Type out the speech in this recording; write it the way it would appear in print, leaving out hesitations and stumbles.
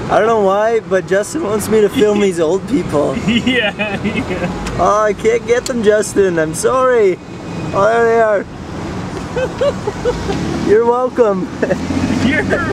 I don't know why, but Justin wants me to film these old people. Yeah. Oh, I can't get them, Justin. I'm sorry. Oh, there they are. You're welcome. You're